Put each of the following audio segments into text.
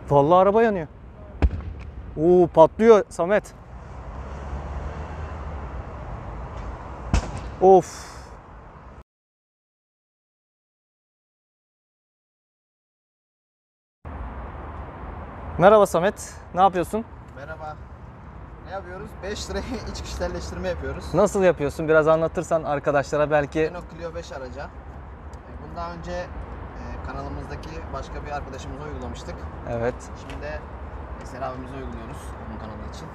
Vallahi araba yanıyor. Oo, patlıyor Samet. Of. Merhaba Samet. Ne yapıyorsun? Merhaba. Ne yapıyoruz? 5 liraya iç kişiselleştirme yapıyoruz. Nasıl yapıyorsun? Biraz anlatırsan arkadaşlara belki. Renault Clio 5 araca. Bundan önce kanalımızdaki başka bir arkadaşımıza uygulamıştık. Evet. Şimdi de Eser abimize uyguluyoruz onun kanalı için.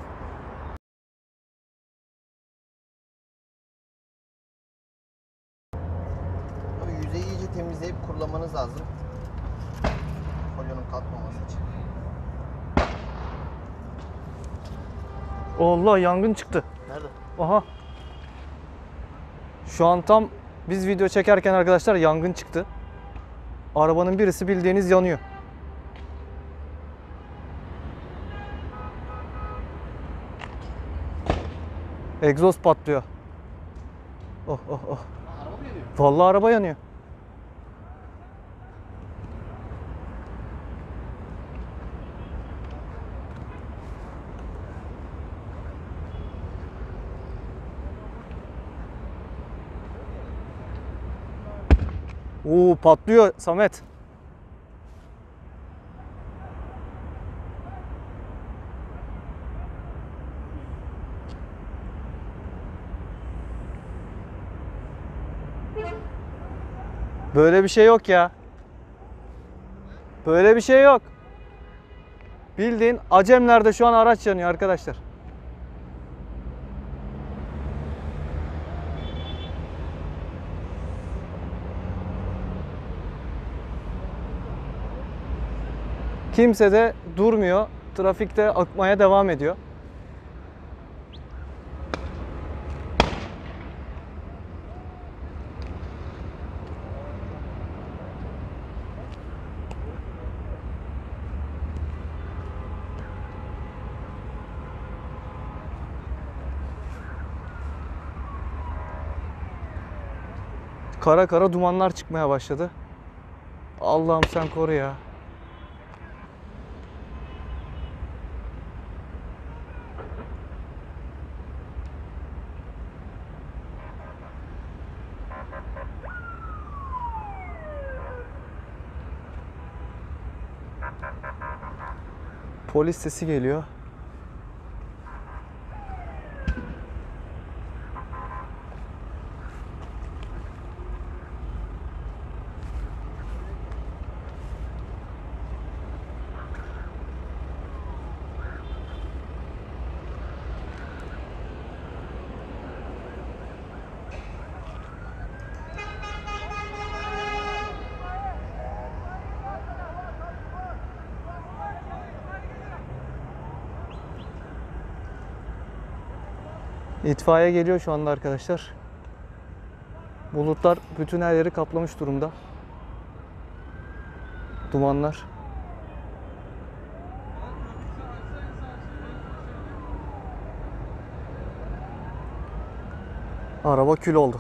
Tabii yüzeyi iyice temizleyip kurulamanız lazım. Folyonun kalkmaması için. Allah, yangın çıktı. Nerede? Aha. Şu an tam biz video çekerken arkadaşlar yangın çıktı. Arabanın birisi bildiğiniz yanıyor. Egzoz patlıyor. Oh oh oh. Araba mı yanıyor? Vallahi araba yanıyor. Oo, patlıyor Samet. Böyle bir şey yok ya. Böyle bir şey yok. Bildiğin Acemler'de şu an araç yanıyor arkadaşlar. Kimse de durmuyor. Trafikte akmaya devam ediyor. Kara kara dumanlar çıkmaya başladı. Allah'ım sen koru ya. Polis sesi geliyor. İtfaiye geliyor şu anda arkadaşlar. Bulutlar bütün her yeri kaplamış durumda. Dumanlar. Araba kül oldu.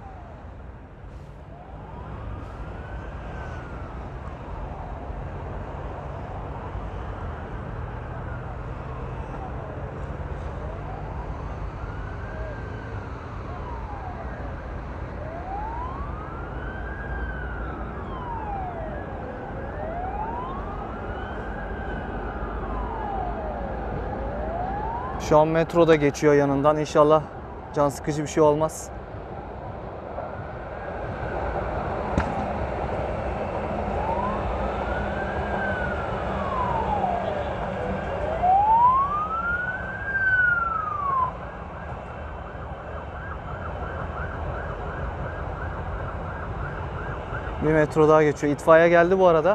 Şu an metroda geçiyor yanından. İnşallah can sıkıcı bir şey olmaz. Bir metro daha geçiyor. İtfaiye geldi bu arada.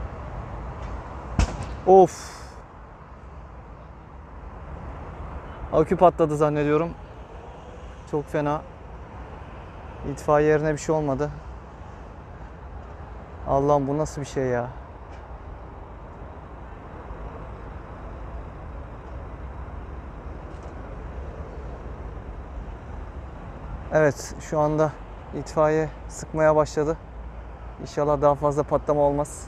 Of. Akü patladı zannediyorum. Çok fena. İtfaiye yerine bir şey olmadı. Allah'ım bu nasıl bir şey ya? Evet, şu anda itfaiye sıkmaya başladı. İnşallah daha fazla patlama olmaz.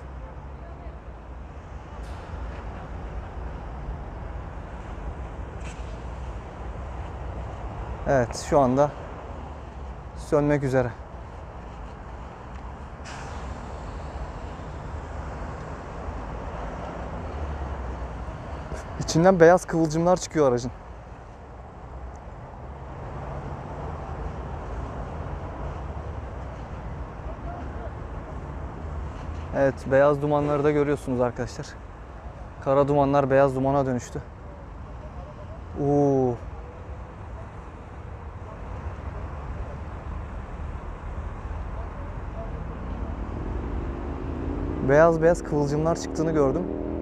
Evet, şu anda sönmek üzere. İçinden beyaz kıvılcımlar çıkıyor aracın. Evet, beyaz dumanları da görüyorsunuz arkadaşlar. Kara dumanlar beyaz dumana dönüştü. Oo. Beyaz beyaz kıvılcımlar çıktığını gördüm.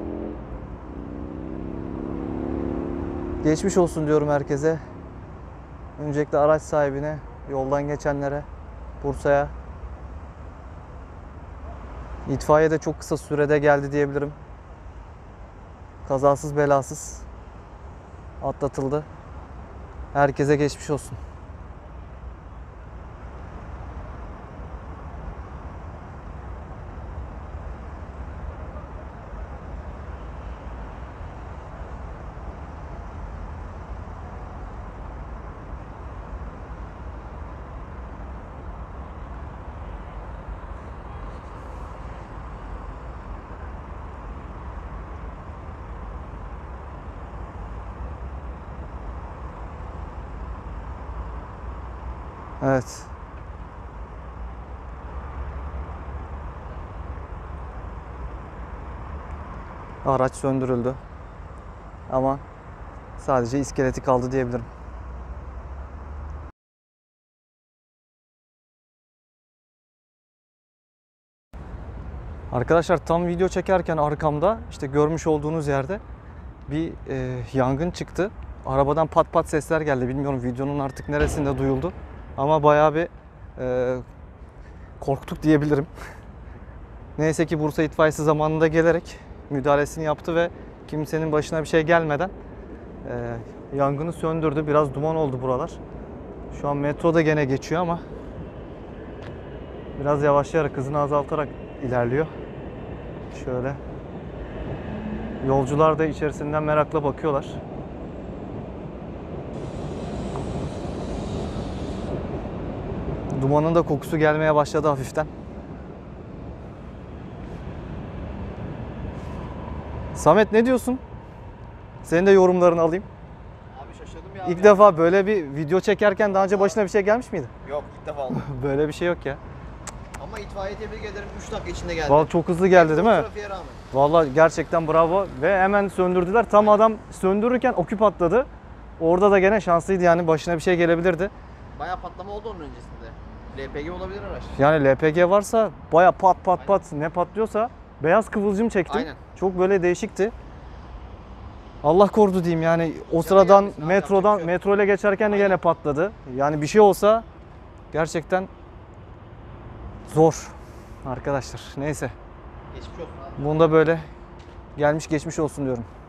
Geçmiş olsun diyorum herkese. Öncelikle araç sahibine, yoldan geçenlere, Bursa'ya. İtfaiye de çok kısa sürede geldi diyebilirim. Kazasız belasız atlatıldı. Herkese geçmiş olsun. Evet. Araç söndürüldü. Ama sadece iskeleti kaldı diyebilirim. Arkadaşlar tam video çekerken arkamda işte görmüş olduğunuz yerde bir yangın çıktı. Arabadan pat pat sesler geldi. Bilmiyorum videonun artık neresinde duyuldu. Ama bayağı bir korktuk diyebilirim. Neyse ki Bursa itfaiyesi zamanında gelerek müdahalesini yaptı ve kimsenin başına bir şey gelmeden yangını söndürdü. Biraz duman oldu buralar. Şu an metro da gene geçiyor ama biraz yavaşlayarak, hızını azaltarak ilerliyor. Şöyle. Yolcular da içerisinden merakla bakıyorlar. Dumanın da kokusu gelmeye başladı hafiften. Samet ne diyorsun? Senin de yorumlarını alayım. Abi şaşırdım ya. İlk defa böyle bir video çekerken daha önce başına bir şey gelmiş miydi? Yok, ilk defa oldu. Böyle bir şey yok ya. Ama itfaiye tebrik ederim. 3 dakika içinde geldi. Vallahi çok hızlı geldi değil mi? Trafiğe rağmen. Vallahi gerçekten bravo ve hemen söndürdüler. Tam adam söndürürken akü patladı. Orada da gene şanslıydı yani başına bir şey gelebilirdi. Bayağı patlama oldu onun öncesinde. LPG olabilir araç. Yani LPG varsa baya pat pat pat ne patlıyorsa beyaz kıvılcım çektim. Aynen. Çok böyle değişikti. Allah korudu diyeyim yani o sıradan gelmesin abi, metrodan yapacak bir şey yok. metro ile geçerken de Aynen. gene patladı. Yani bir şey olsa gerçekten zor arkadaşlar. Neyse. Geçmiş olsun abi. Bunda böyle gelmiş geçmiş olsun diyorum.